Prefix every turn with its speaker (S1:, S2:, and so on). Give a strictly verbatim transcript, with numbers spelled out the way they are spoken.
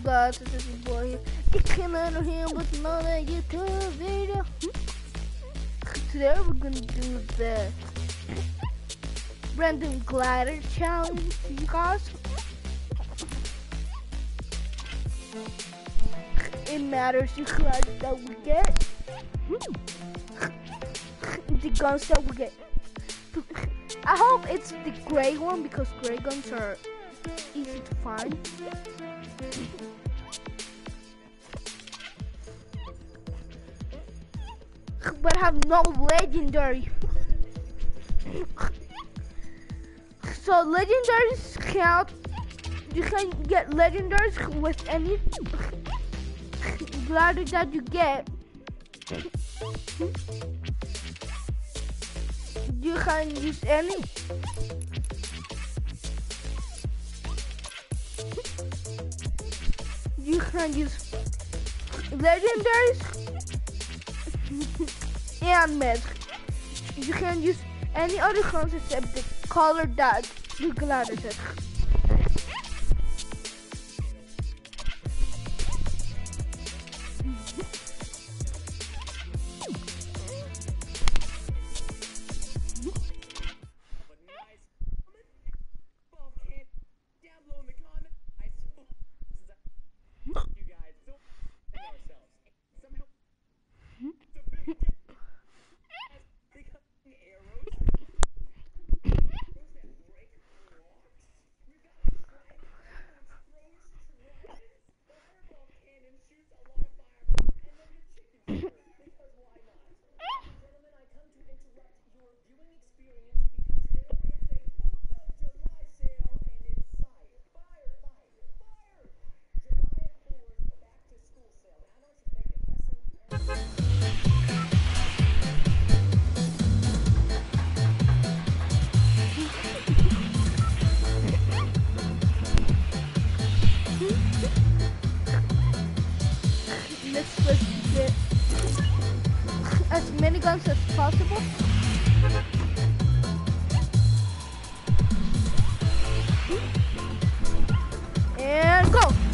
S1: guys, this is your boy here. You came out of here with another YouTube video. Today we're gonna do the random glider challenge, you guys. It matters the gliders that we get, the guns that we get. I hope it's the gray one because gray guns are easy to find. But have no legendary. So legendaries count. You can get legendaries with any glider that you get. You can use any. You can use legendaries and magic. You can use any other guns except the color that the glider has. Let's, let's get as many guns as possible. And go!